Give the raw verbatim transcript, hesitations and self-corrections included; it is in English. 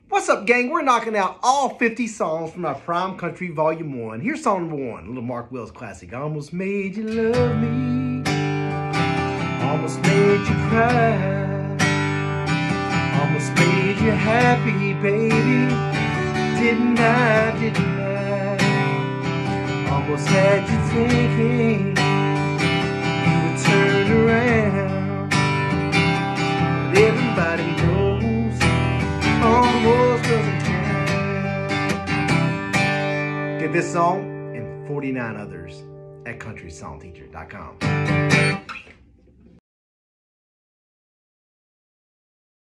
What's up, gang? We're knocking out all fifty songs from our Prime Country Volume one. Here's song number one, a little Mark Wills classic. Almost made you love me, almost made you cry, almost made you happy, baby. Didn't I, didn't I? Almost had you thinking you would turn around. But everybody knows almost doesn't count. Get this song and forty-nine others at country song teacher dot com.